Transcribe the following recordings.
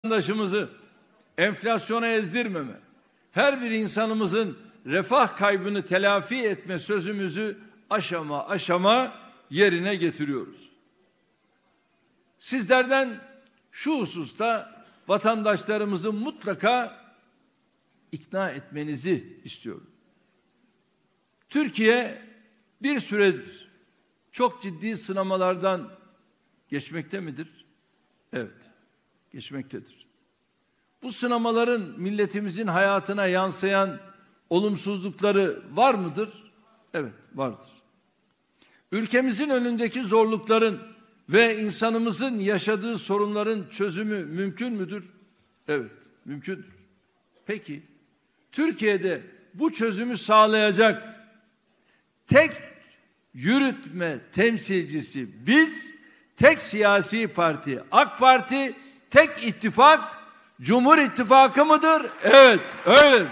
vatandaşımızı enflasyona ezdirmeme, her bir insanımızın refah kaybını telafi etme sözümüzü aşama aşama yerine getiriyoruz. Sizlerden şu hususta vatandaşlarımızı mutlaka ikna etmenizi istiyorum. Türkiye bir süredir çok ciddi sınamalardan geçmekte midir? Evet, geçmektedir. Bu sınamaların milletimizin hayatına yansıyan olumsuzlukları var mıdır? Evet, vardır. Ülkemizin önündeki zorlukların ve insanımızın yaşadığı sorunların çözümü mümkün müdür? Evet, mümkündür. Peki, Türkiye'de bu çözümü sağlayacak tek yürütme temsilcisi biz, tek siyasi parti AK Parti, tek ittifak Cumhur İttifakı mıdır? Evet, öyle.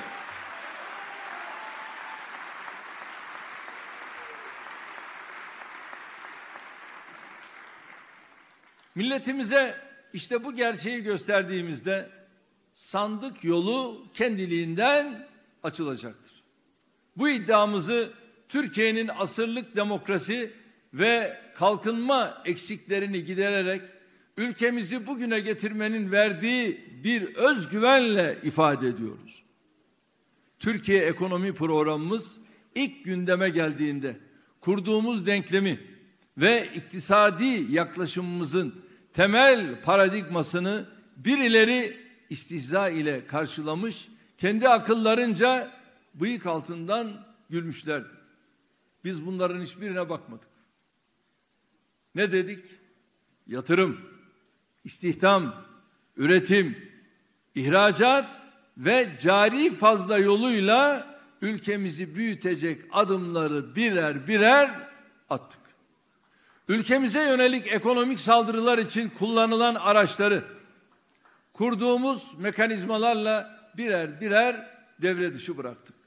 Milletimize işte bu gerçeği gösterdiğimizde sandık yolu kendiliğinden açılacaktır. Bu iddiamızı Türkiye'nin asırlık demokrasi ve kalkınma eksiklerini gidererek ülkemizi bugüne getirmenin verdiği bir özgüvenle ifade ediyoruz. Türkiye ekonomi programımız ilk gündeme geldiğinde kurduğumuz denklemi ve iktisadi yaklaşımımızın temel paradigmasını birileri istihza ile karşılamış, kendi akıllarınca bıyık altından gülmüşlerdi. Biz bunların hiçbirine bakmadık. Ne dedik? Yatırım, istihdam, üretim, ihracat ve cari fazla yoluyla ülkemizi büyütecek adımları birer birer attık. Ülkemize yönelik ekonomik saldırılar için kullanılan araçları kurduğumuz mekanizmalarla birer birer devre dışı bıraktık.